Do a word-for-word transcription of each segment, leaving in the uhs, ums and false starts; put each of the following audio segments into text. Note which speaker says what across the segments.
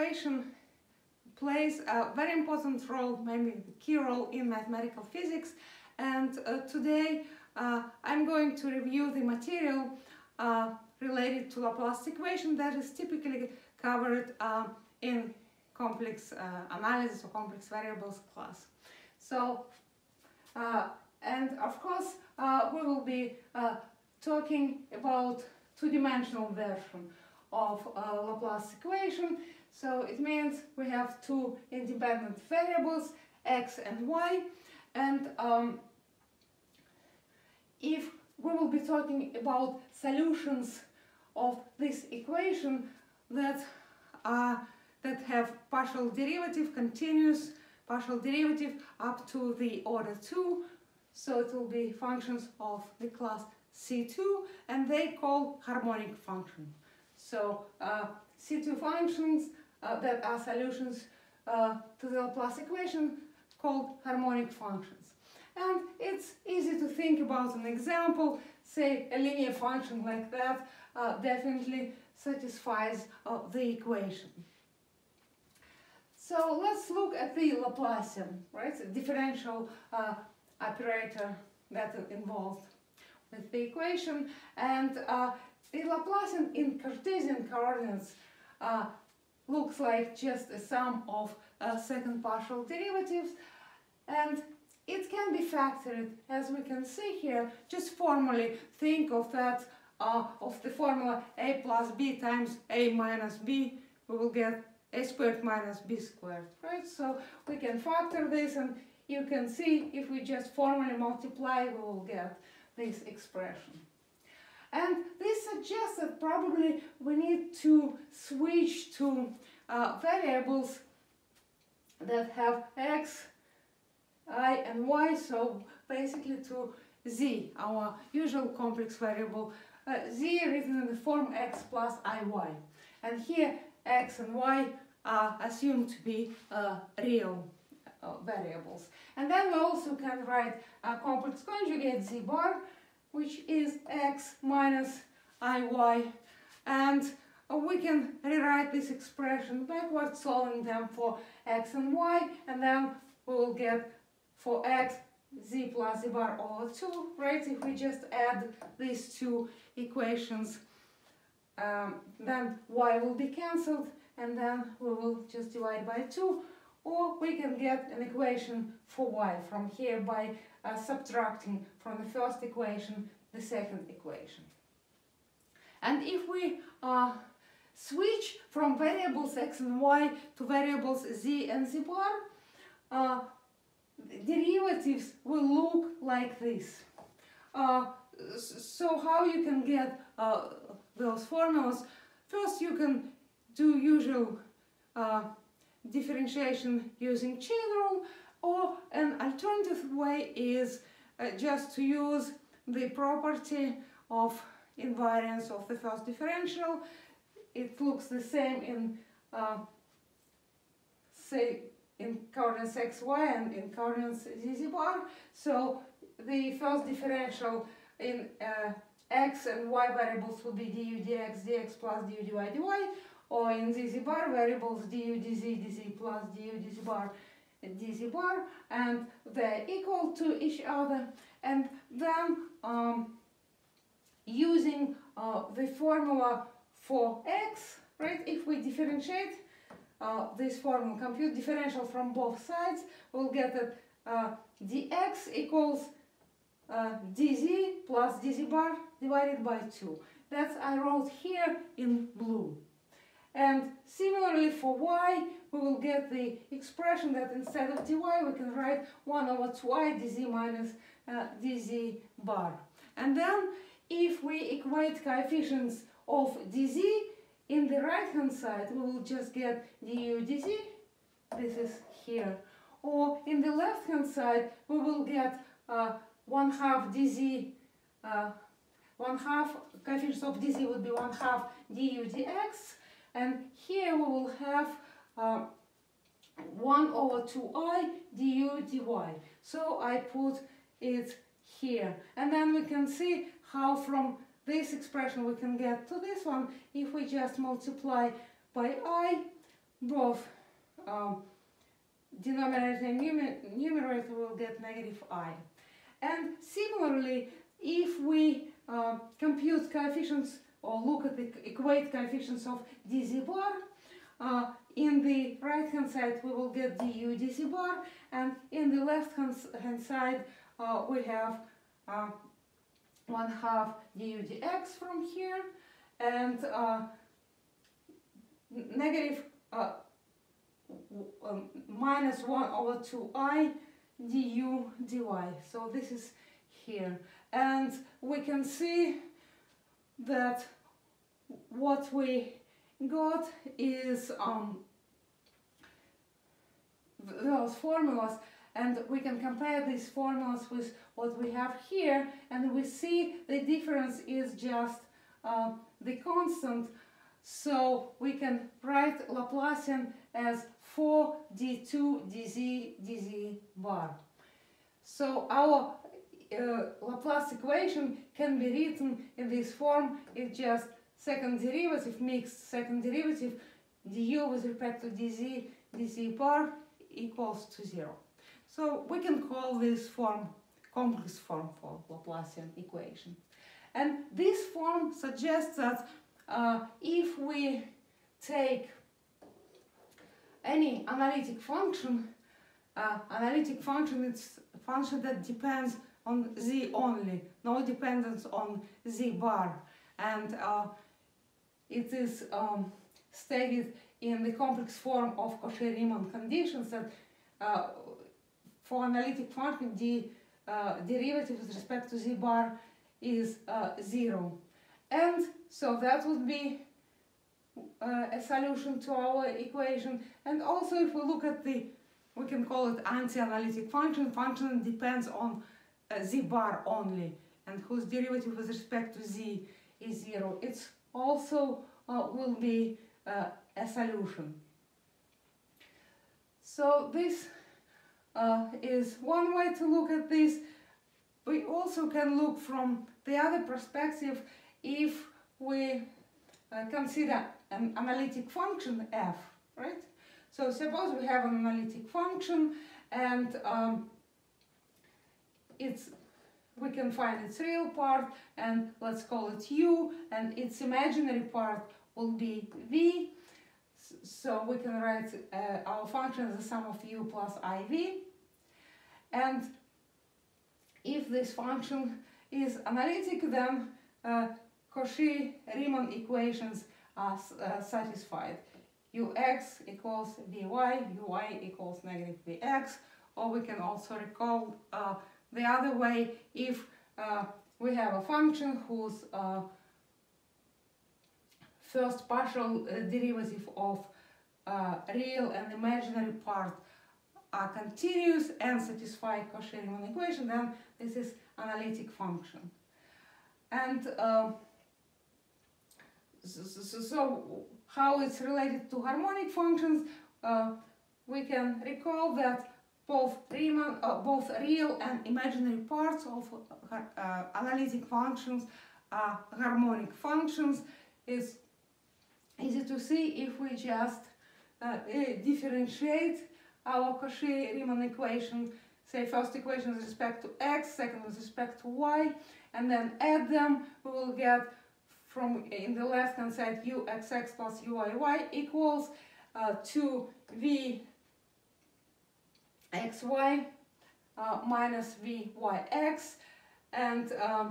Speaker 1: equation plays a very important role, maybe the key role in mathematical physics, and uh, today uh, I'm going to review the material uh, related to Laplace equation that is typically covered uh, in complex uh, analysis or complex variables class. So, uh, and of course, uh, we will be uh, talking about two-dimensional version of uh, Laplace equation. So it means we have two independent variables, x and y, and um, if we will be talking about solutions of this equation that uh, that have partial derivative, continuous partial derivative up to the order two, so it will be functions of the class C two, and they call harmonic function. So uh, C two functions uh, that are solutions uh, to the Laplace equation called harmonic functions. And it's easy to think about an example, say a linear function like that uh, definitely satisfies uh, the equation. So let's look at the Laplacian, right, the differential uh, operator that is involved with the equation, and uh, the Laplacian in Cartesian coordinates uh, looks like just a sum of uh, second partial derivatives, and it can be factored, as we can see here. Just formally think of that, uh, of the formula a plus b times a minus b, we will get a squared minus b squared, right? So we can factor this, and you can see if we just formally multiply, we will get this expression. And this suggests that probably we need to switch to uh, variables that have x, I, and y, so basically to z, our usual complex variable, uh, z written in the form x plus iy. And here x and y are assumed to be uh, real uh, variables. And then we also can write a complex conjugate z bar, which is x minus iy, and uh, we can rewrite this expression backwards, solving them for x and y, and then we will get for x z plus z bar over two, right? If we just add these two equations, um, then y will be cancelled, and then we will just divide by two, or we can get an equation for y from here by uh, subtracting from the first equation the second equation. And if we uh, switch from variables x and y to variables z and z bar, uh, derivatives will look like this. Uh, so how you can get uh, those formulas? First, you can do usual uh, differentiation using chain rule, or an alternative way is uh, just to use the property of invariance of the first differential. It looks the same in, uh, say, in coordinates x, y, and in coordinates z, z bar. So the first differential in uh, x and y variables will be du dx, dx plus du dy, dy, or in z, z bar variables du dz, dz plus du dz bar, dz bar, and they're equal to each other. And then um, using uh, the formula for x, right, if we differentiate uh, this formula, compute differential from both sides, we'll get that uh, dx equals uh, dz plus dz bar divided by two. That's I wrote here in blue. And similarly for y, we will get the expression that instead of dy we can write one over two i dz minus uh, dz bar. And then if we equate coefficients of dz in the right hand side, we will just get du dz, this is here. Or in the left hand side, we will get uh, one half dz, uh, one half coefficients of dz would be one half du dx. And here we will have uh, one over two i du dy. So I put it here. And then we can see how from this expression we can get to this one if we just multiply by I both um, denominator and numer numerator will get negative I. And similarly, if we uh, compute coefficients or look at the equate coefficients of dz bar, uh, in the right hand side we will get du dz bar, and in the left hand side uh, we have uh, one half du dx from here, and uh, negative uh, um, minus one over two I du dy. So this is here, and we can see that what we got is um, those formulas, and we can compare these formulas with what we have here, and we see the difference is just uh, the constant. So we can write Laplacian as four d two dz dz bar. So our uh, Laplace equation can be written in this form. It's just second derivative, mixed second derivative, du with respect to dz dz bar equals to zero. So we can call this form complex form for Laplacian equation. And this form suggests that uh, if we take any analytic function, uh, analytic function is a function that depends on z only, no dependence on z bar, and uh, it is um, stated in the complex form of Cauchy-Riemann conditions that uh, for analytic function the uh, derivative with respect to z bar is uh, zero, and so that would be uh, a solution to our equation. And also, if we look at the, we can call it anti-analytic function, function that depends on uh, z bar only, and whose derivative with respect to z is zero. It's also uh, will be uh, a solution. So this uh, is one way to look at this. We also can look from the other perspective if we uh, consider an analytic function f, right? So suppose we have an analytic function, and um, it's we can find its real part, and let's call it u, and its imaginary part will be v. So we can write uh, our function as the sum of u plus iv. And if this function is analytic, then uh, Cauchy-Riemann equations are uh, satisfied. Ux equals vy, uy equals negative vx, or we can also recall uh, the other way if uh, we have a function whose uh, first partial uh, derivative of uh, real and imaginary part are continuous and satisfy Cauchy-Riemann equation, then this is analytic function. And uh, so, so, so how it's related to harmonic functions, uh, we can recall that both Riemann, uh, both real and imaginary parts of uh, analytic functions are harmonic functions. It's easy to see if we just uh, differentiate our Cauchy-Riemann equation, say first equation with respect to x, second with respect to y, and then add them, we will get from in the left hand side uxx plus uyy equals uh, to v xy uh, minus vyx, and um,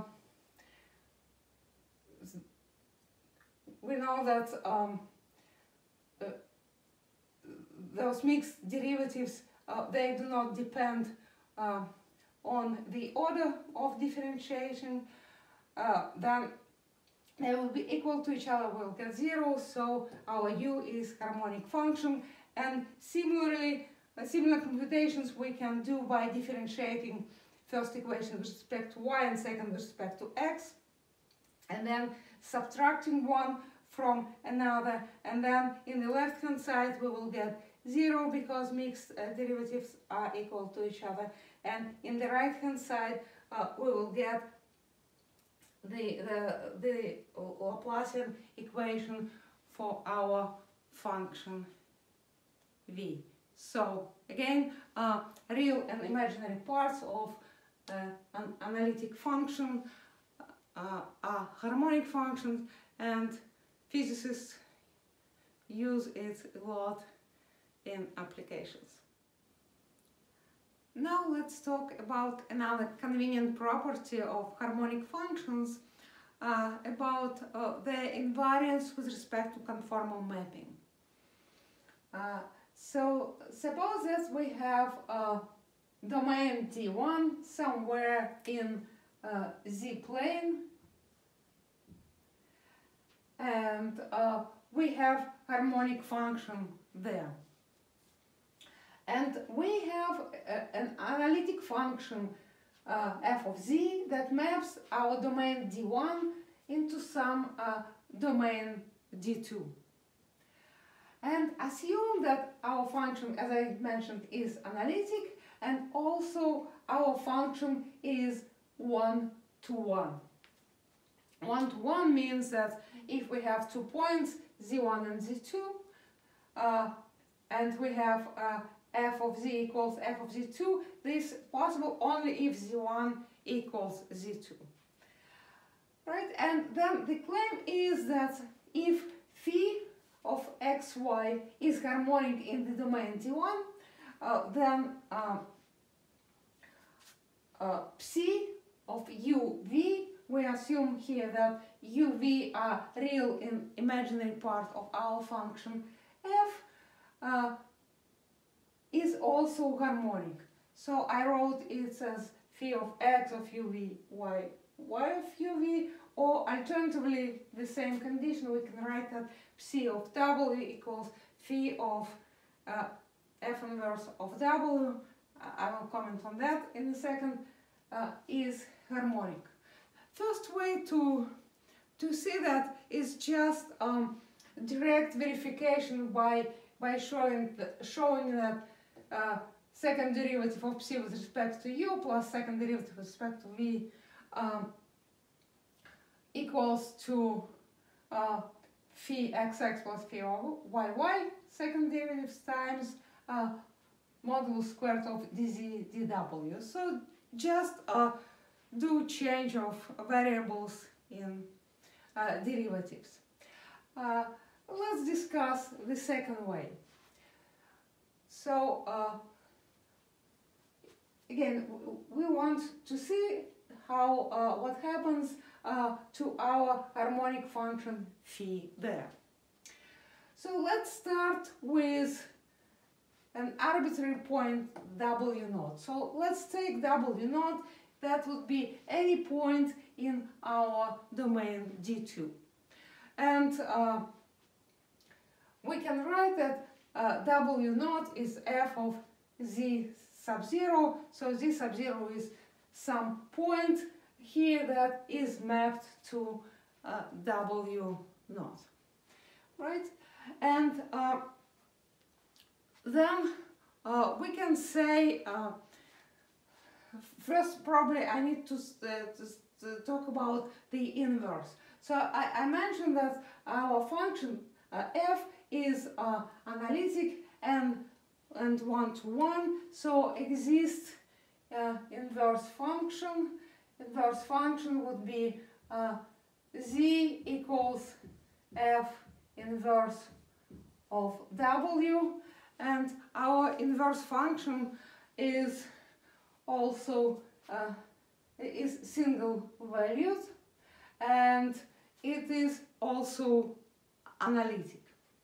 Speaker 1: we know that um, uh, those mixed derivatives, uh, they do not depend uh, on the order of differentiation. Uh, then they will be equal to each other, we'll get zero, so our u is harmonic function. And similarly, uh, similar computations we can do by differentiating first equation with respect to y and second with respect to x, and then subtracting one from another, and then in the left hand side we will get zero because mixed uh, derivatives are equal to each other, and in the right hand side uh, we will get the, the, the Laplacian equation for our function V. So again, uh, real and imaginary parts of uh, an analytic function uh, are harmonic functions, and physicists use it a lot in applications. Now let's talk about another convenient property of harmonic functions, uh, about uh, their invariance with respect to conformal mapping. Uh, so suppose that we have a domain D one somewhere in uh, Z plane, and uh, we have harmonic function there. And we have a, an analytic function uh, f of z that maps our domain D one into some uh, domain D two. And assume that our function, as I mentioned, is analytic, and also our function is one-to-one. One-to-one means that if we have two points, Z one and Z two, uh, and we have uh, f of z equals f of z two, this is possible only if Z one equals Z two. Right? And then the claim is that if phi of xy is harmonic in the domain D one, uh, then uh, uh, psi of uv, we assume here that uv are real and imaginary part of our function f, uh, is also harmonic. So I wrote it as phi of x of uv, y, y of uv, or alternatively, the same condition, we can write that psi of w equals phi of uh, f inverse of w, I will comment on that in a second, uh, is harmonic. First way to, to see that is just um, direct verification by, by showing, the, showing that Uh, second derivative of psi with respect to u plus second derivative with respect to v um, equals to uh, phi xx plus phi yy, second derivatives times uh, modulus squared of dz dw. So just uh, do change of variables in uh, derivatives. Uh, let's discuss the second way. So, uh, again, we want to see how, uh, what happens uh, to our harmonic function phi there. So let's start with an arbitrary point w naught. So let's take w naught, that would be any point in our domain D two. And uh, we can write that Uh, w naught is f of z sub zero, so z sub zero is some point here that is mapped to uh, w naught, right? And uh, then uh, we can say, uh, first probably I need to, uh, to, to talk about the inverse. So I, I mentioned that our function uh, f is uh, analytic and and one-to-one, so exists uh, inverse function. Inverse function would be uh, z equals f inverse of w, and our inverse function is also uh, is single valued, and it is also analytic.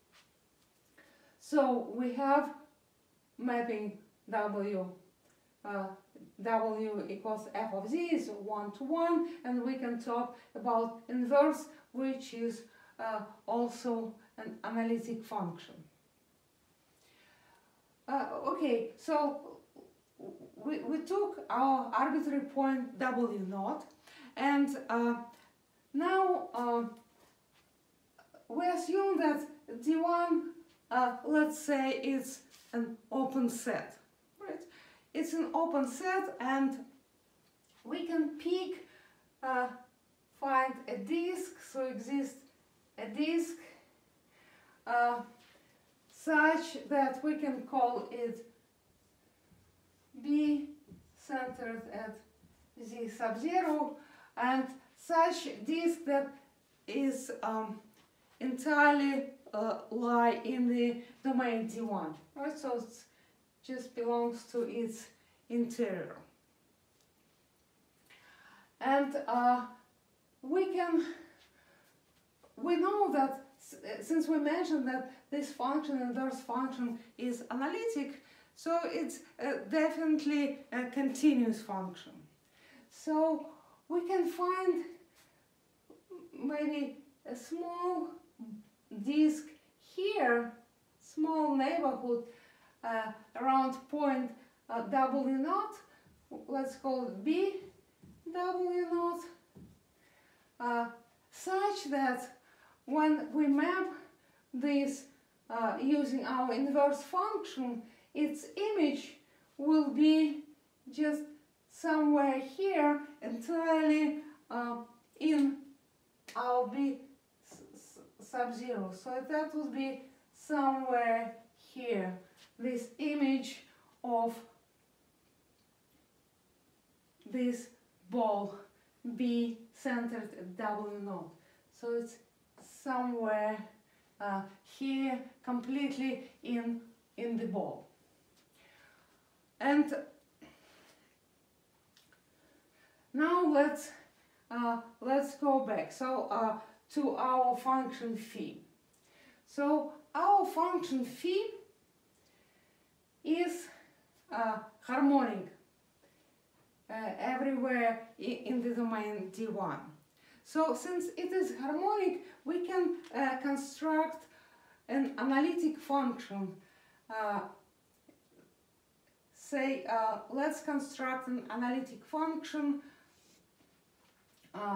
Speaker 1: So we have mapping w, uh, w equals f of z is one-to-one, and we can talk about inverse, which is uh, also an analytic function. Uh, okay, so we, we took our arbitrary point w naught, and uh, now uh, we assume that D one, uh, let's say it's an open set, right? It's an open set, and we can pick, uh, find a disk, so exists a disk uh, such that we can call it B centered at Z sub zero, and such disk that is um, entirely uh, lie in the domain D one, right? So it just belongs to its interior. And uh, we can, we know that since we mentioned that this function, inverse function, is analytic, so it's uh, definitely a continuous function. So we can find maybe a small disk here, small neighborhood uh, around point uh, W naught. Let's call it B W naught, uh, such that when we map this uh, using our inverse function, its image will be just somewhere here, entirely uh, in our B sub zero. So that would be somewhere here, this image of this ball B centered at W naught. So it's somewhere uh, here, completely in in the ball. And now let's uh, let's go back. So uh, to our function phi. So our function phi is uh, harmonic uh, everywhere in the domain D one. So since it is harmonic, we can uh, construct an analytic function. Uh, say, uh, let's construct an analytic function uh,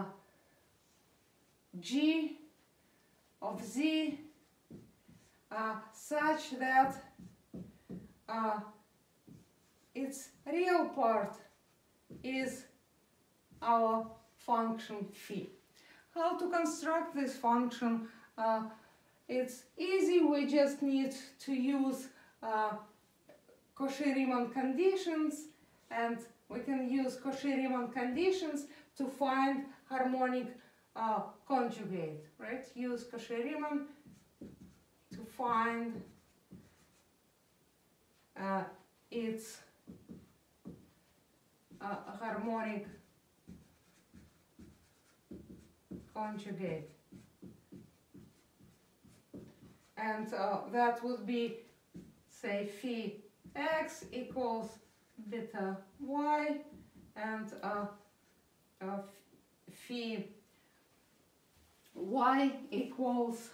Speaker 1: g of z uh, such that uh, its real part is our function phi. How to construct this function? Uh, it's easy, we just need to use uh, Cauchy-Riemann conditions, and we can use Cauchy-Riemann conditions to find harmonic uh, conjugate, right? Use Cauchy-Riemann to find uh, its uh, harmonic conjugate. And uh, that would be, say, phi x equals beta y, and uh, uh, phi y equals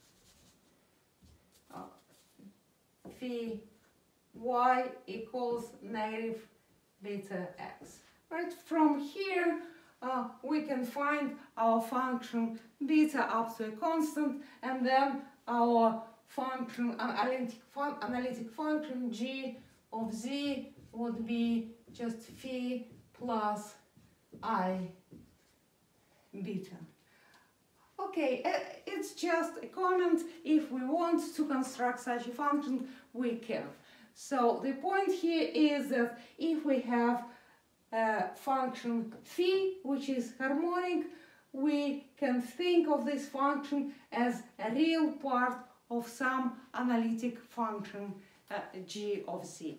Speaker 1: uh, phi y equals negative beta x. Right, from here uh, we can find our function beta up to a constant, and then our function, analytic, fun, analytic function g of z would be just phi plus I beta. Okay, uh, it's just a comment. If we want to construct such a function, we can. So the point here is that if we have a function phi, which is harmonic, we can think of this function as a real part of some analytic function uh, g of z.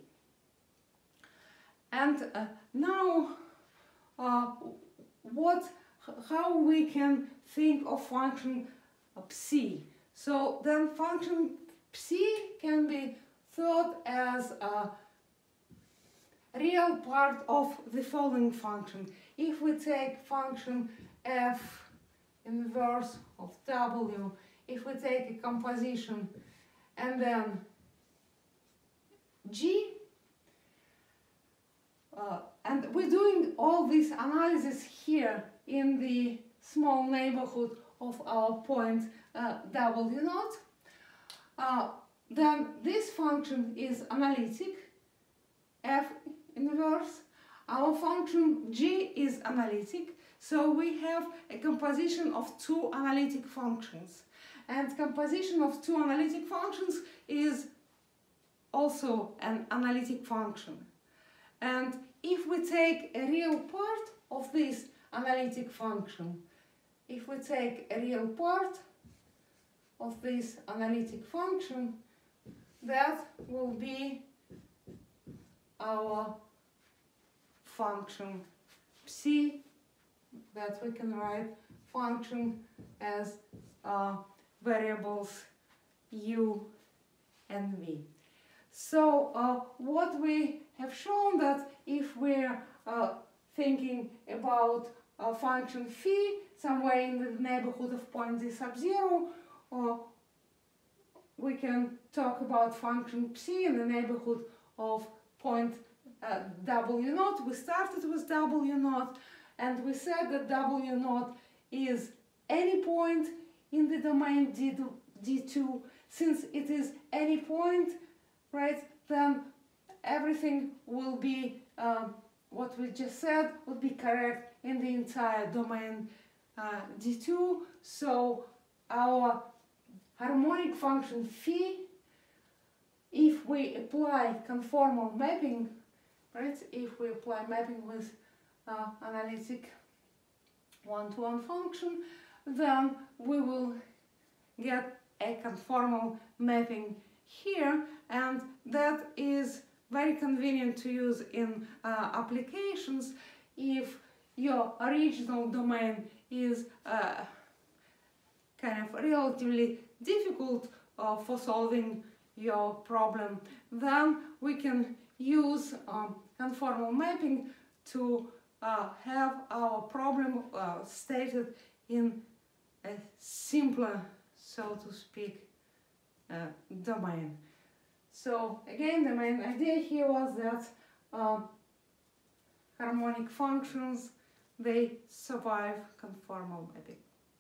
Speaker 1: And uh, now, uh, what, how we can think of function psi? So then function psi can be thought as a real part of the following function. If we take function f inverse of w, if we take a composition and then g, uh, and we're doing all this analysis here in the small neighborhood of our point uh, w naught, uh, then this function is analytic, f inverse. Our function g is analytic, so we have a composition of two analytic functions. and composition of two analytic functions is also an analytic function. And if we take a real part of this analytic function, if we take a real part of this analytic function, that will be our function psi, that we can write function as uh, variables u and v. So uh, what we have shown that if we're uh, thinking about a function phi somewhere in the neighborhood of point z sub zero, or we can talk about function psi in the neighborhood of point uh, w naught. We started with w naught, and we said that w naught is any point in the domain d two. Since it is any point, right, then everything will be, um, what we just said, would be correct in the entire domain uh, d two. So our harmonic function phi, if we apply conformal mapping, right, if we apply mapping with uh, analytic one-to-one function, then we will get a conformal mapping here, and that is very convenient to use in uh, applications if your original domain is uh, kind of relatively difficult uh, for solving your problem. Then we can use um, conformal mapping to uh, have our problem uh, stated in a simpler, so to speak, uh, domain. So again, the main idea here was that uh, harmonic functions, they survive conformal mapping.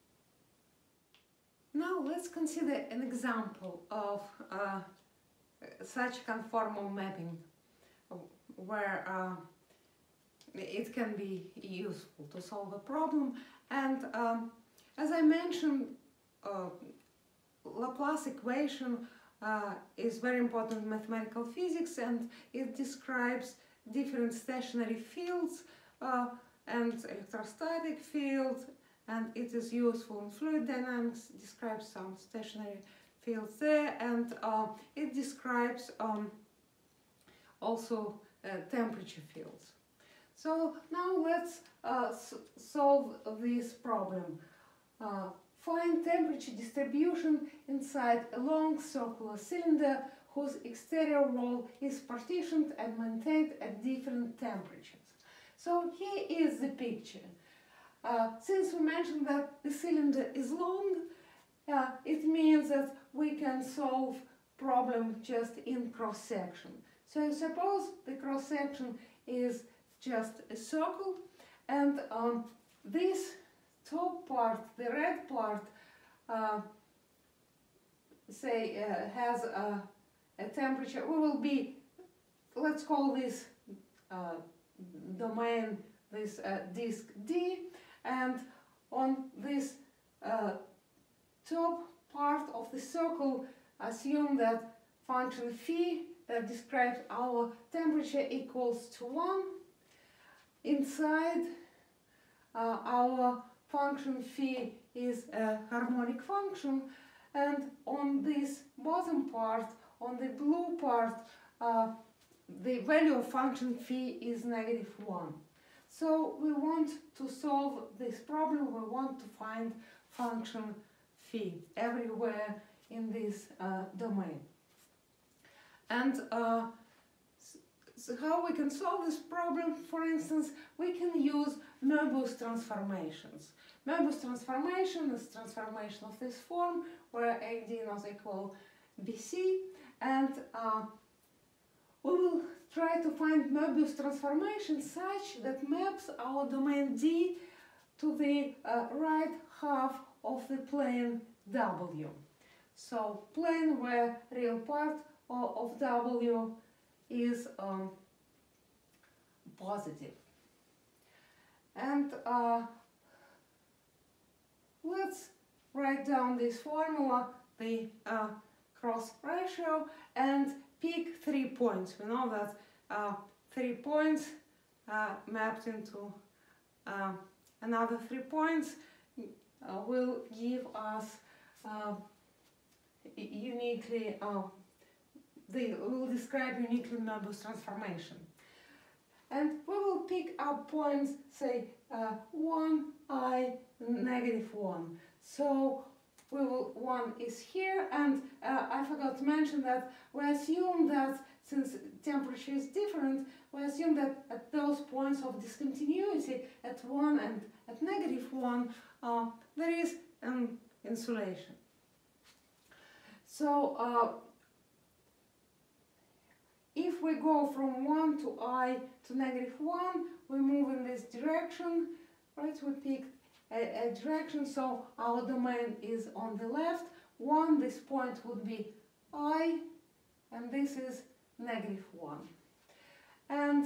Speaker 1: Now let's consider an example of uh, such conformal mapping where uh, it can be useful to solve a problem. And um, as I mentioned, uh, Laplace equation uh, is very important in mathematical physics, and it describes different stationary fields uh, and electrostatic fields, and it is useful in fluid dynamics, describes some stationary fields there, and uh, it describes um, also uh, temperature fields. So now let's uh, solve this problem. Uh, find temperature distribution inside a long circular cylinder whose exterior wall is partitioned and maintained at different temperatures. So here is the picture. Uh, since we mentioned that the cylinder is long, uh, it means that we can solve problem just in cross-section. So suppose the cross-section is just a circle, and um, this top part, the red part, uh, say uh, has a, a temperature. We will be, let's call this uh, domain, this uh, disk D, and on this uh, top part of the circle, assume that function phi that describes our temperature equals to one. Inside uh, our function phi is a harmonic function, and on this bottom part, on the blue part, uh, the value of function phi is negative one. So we want to solve this problem, we want to find function phi everywhere in this uh, domain. And uh, so how we can solve this problem? For instance, we can use Möbius transformations. Möbius transformation is transformation of this form where A D not equal B C, and uh, we will try to find Möbius transformation such that maps our domain D to the uh, right half of the plane W. So plane where real part of W is um, positive. And uh, let's write down this formula, the uh, cross ratio, and pick three points. We know that uh, three points uh, mapped into uh, another three points uh, will give us uh, uniquely, uh, they will describe uniquely Möbius transformation. And we will pick up points, say, uh, one, I, negative one. So we will, one is here, and uh, I forgot to mention that we assume that since temperature is different, we assume that at those points of discontinuity, at one and at negative one, uh, there is an insulation. So uh, if we go from one to I to negative one, we move in this direction, right? We pick a, a direction, so our domain is on the left. one, this point would be I, and this is negative one. And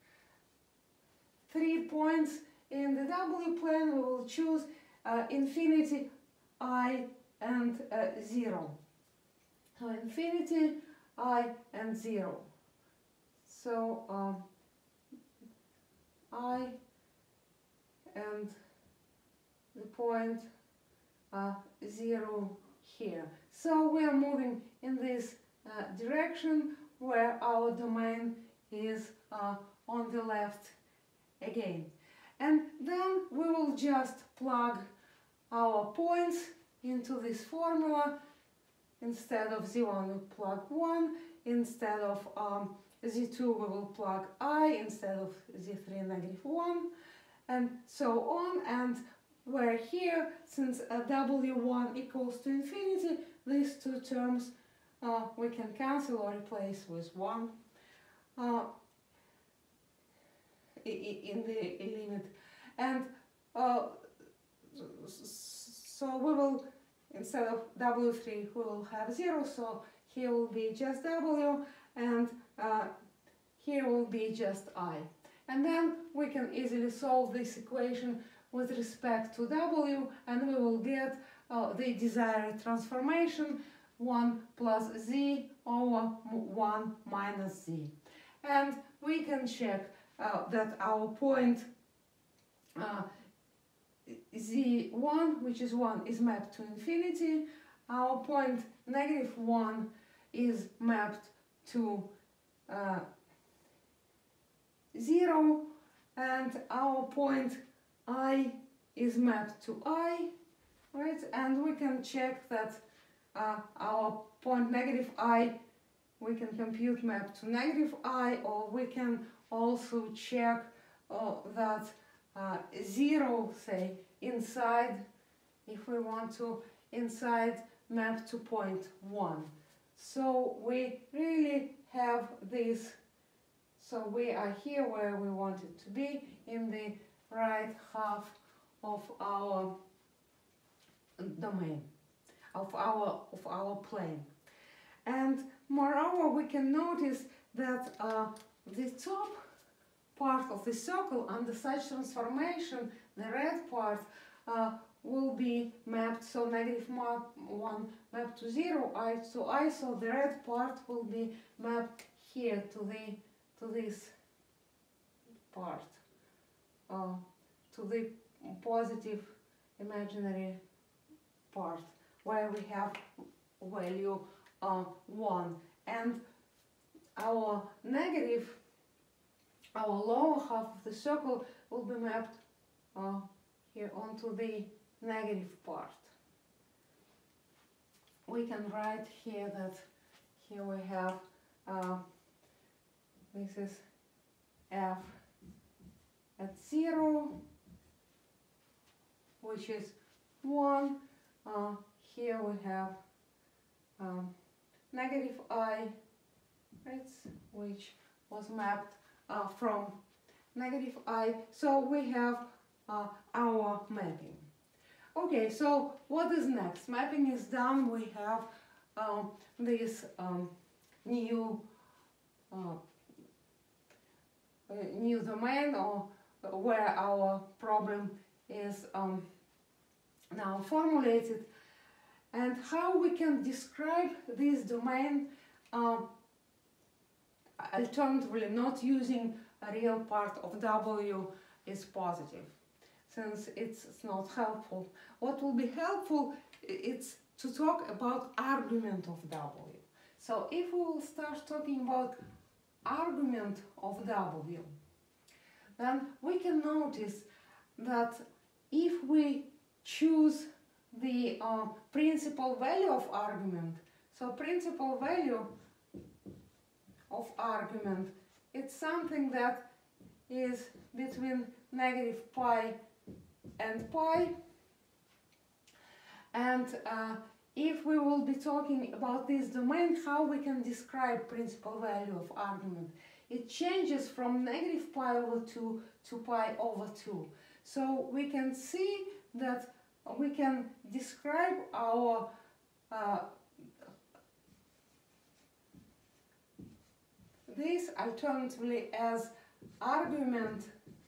Speaker 1: three points in the W plane, we will choose uh, infinity, I, and uh, zero. So infinity, I, and zero. So um, I and the point uh, zero here. So we are moving in this uh, direction where our domain is uh, on the left again. And then we will just plug our points into this formula. Instead of Z one, we plug one. Instead of um, Z two, we will plug I. Instead of Z three, negative one. And so on. And where here, since uh, W one equals to infinity, these two terms uh, we can cancel or replace with one uh, in the limit. And uh, so we will, instead of W three, we will have zero, so here will be just W, and uh, here will be just I. And then we can easily solve this equation with respect to W, and we will get uh, the desired transformation, one plus Z over one minus Z. And we can check uh, that our point uh, Z one, which is one, is mapped to infinity. Our point negative one is mapped to uh, zero, and our point I is mapped to I, right? And we can check that uh, our point negative I, we can compute map to negative I, or we can also check uh, that uh, zero, say, inside, if we want to, inside map to point one. So we really have this, so we are here where we want it to be, in the right half of our domain, of our, of our plane. And moreover, we can notice that uh, the top part of the circle under such transformation, the red part, uh, will be mapped, so negative one mapped to zero, I to I, so the red part will be mapped here to the to this part, uh, to the positive imaginary part, where we have value uh, one, and our negative, our lower half of the circle will be mapped uh, here onto the negative part. We can write here that here we have uh, this is f at zero, which is one. Uh, here we have um, negative I, right, which was mapped uh, from negative I. So we have uh, our mapping. Okay, so what is next? Mapping is done. We have um, this um, new uh, new domain, or where our problem is um, now formulated, and how we can describe this domain uh, alternatively not using a real part of W is positive, since it's, it's not helpful. What will be helpful, it's to talk about argument of W. So if we will start talking about argument of W, then we can notice that if we choose the uh, principal value of argument, so principal value of argument, it's something that is between negative pi and pi, and uh, if we will be talking about this domain, how we can describe principal value of argument, it changes from negative pi over two to pi over two. So we can see that we can describe our uh, this alternatively as argument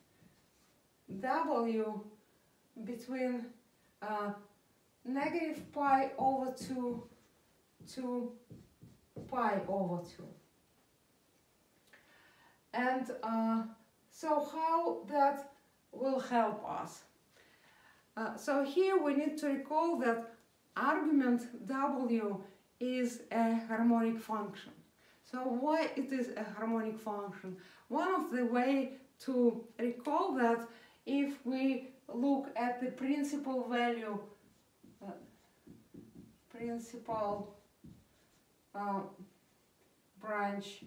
Speaker 1: W between uh, negative pi over two to pi over two. And uh, so how that will help us? Uh, so here we need to recall that argument W is a harmonic function. So why it is a harmonic function? One of the way to recall that, if we look at the principal value, uh, principal uh, branch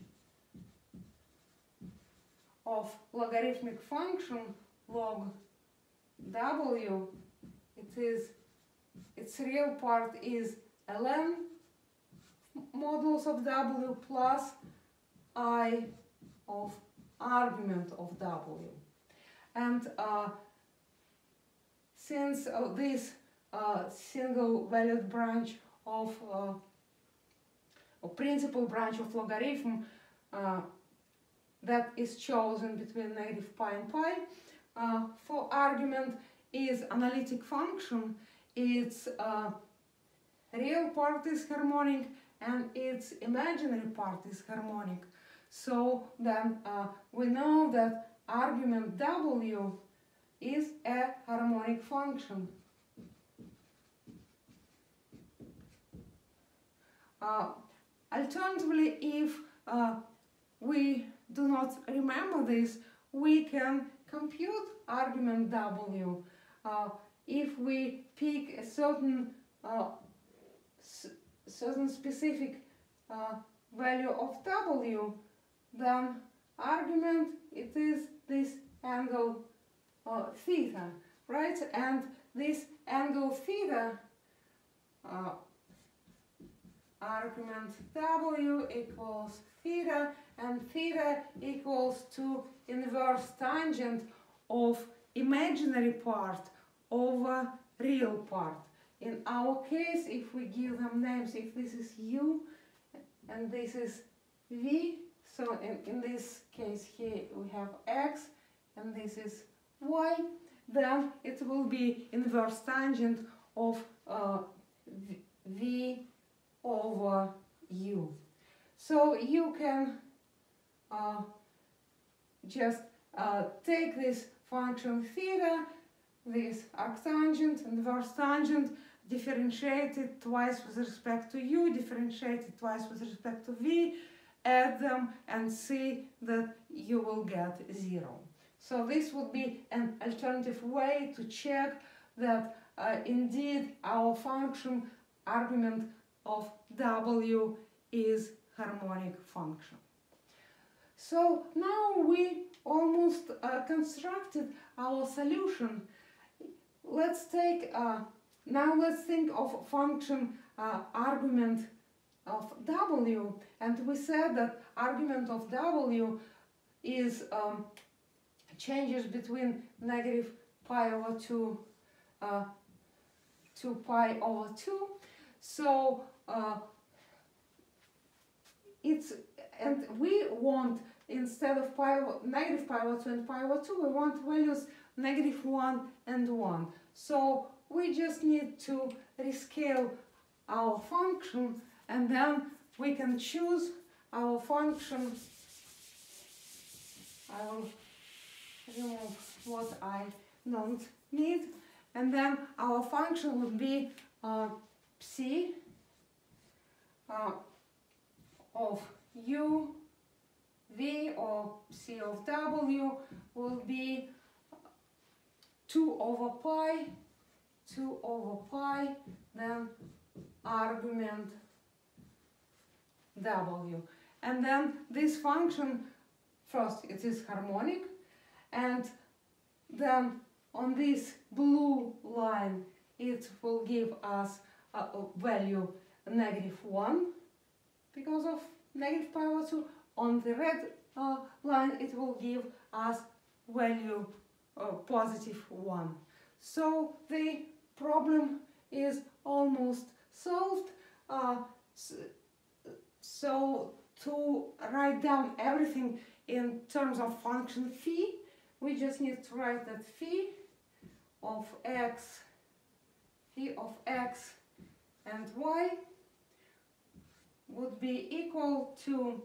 Speaker 1: of logarithmic function log W, it is, its real part is ln modulus of W plus I of argument of W. And uh, since uh, this uh, single valued branch of uh, or principal branch of logarithm uh, that is chosen between negative pi and pi uh, for argument is analytic function, its uh, real part is harmonic and its imaginary part is harmonic. So then uh, we know that argument W is a harmonic function. Uh, alternatively, if uh, we do not remember this, we can compute argument W. Uh, if we pick a certain uh, certain specific uh, value of W, then argument, it is this angle uh, theta, right? And this angle theta, uh, argument W equals theta, and theta equals to inverse tangent of imaginary part over real part. In our case, if we give them names, if this is U and this is V, so in, in this case here we have X and this is Y, then it will be inverse tangent of uh, v, v over U. So you can uh, just uh, take this function theta, this arctangent, inverse tangent, differentiate it twice with respect to U, differentiate it twice with respect to V, add them and see that you will get zero. So this would be an alternative way to check that uh, indeed our function argument of W is harmonic function. So now we almost uh, constructed our solution. Let's take, uh, now let's think of function uh, argument of W, and we said that argument of W is um, changes between negative pi over two uh, to pi over two. So uh, it's, and we want, instead of pi over, negative pi over two and pi over two, we want values negative one and one. So we just need to rescale our function, and then we can choose our function. I will remove what I don't need, and then our function would be uh, psi uh, of u v, or psi of w will be two over pi, two over pi, then argument w. And then this function, first it is harmonic, and then on this blue line it will give us a, a value negative one because of negative pi over two. On the red uh, line it will give us value uh, positive one. So the problem is almost solved. Uh, so to write down everything in terms of function phi, we just need to write that phi of x, phi of x and y would be equal to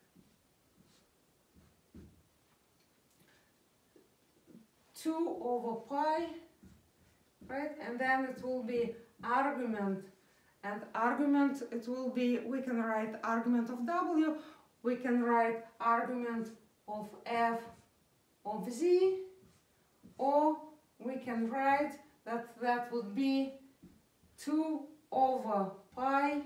Speaker 1: two over pi, right? And then it will be argument, and argument, it will be, we can write argument of w, we can write argument of f of z, or we can write that that would be two over pi,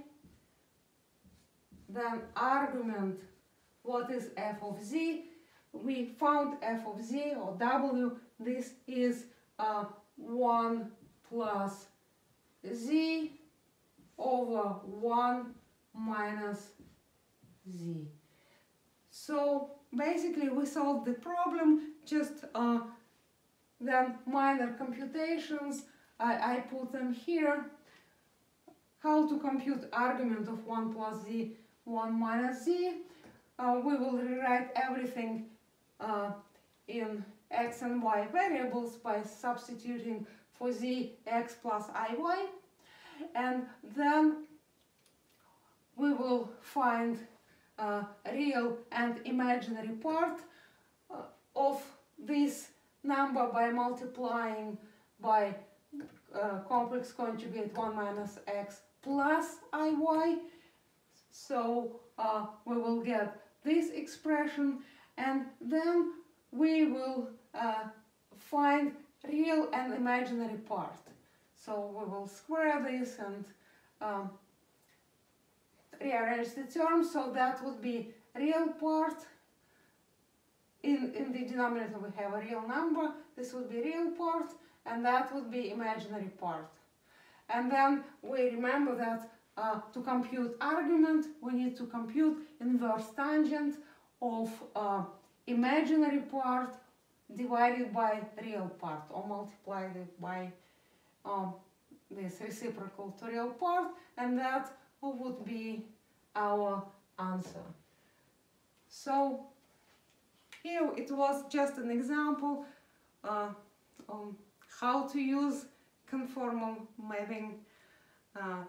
Speaker 1: then argument, what is f of z? We found f of z or w, this is uh, one plus z over one minus z. So basically we solved the problem, just uh, then minor computations, I, I put them here. How to compute argument of one plus z, one minus z. Uh, we will rewrite everything uh, in x and y variables by substituting for z x plus iy, and then we will find uh, real and imaginary part uh, of this number by multiplying by uh, complex conjugate one minus x plus iy. So uh, we will get this expression, and then we will uh, find real and imaginary part. So we will square this and um, rearrange the terms, so that would be real part. In, in the denominator we have a real number, this would be real part, and that would be imaginary part. And then we remember that uh, to compute argument, we need to compute inverse tangent of uh, imaginary part divided by real part, or multiplied it by um, this reciprocal to real part, and that would be our answer. So here it was just an example uh, on how to use conformal mapping uh,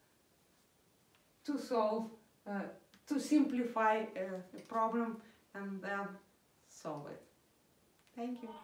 Speaker 1: to solve, uh, to simplify uh, the problem and then solve it. Thank you.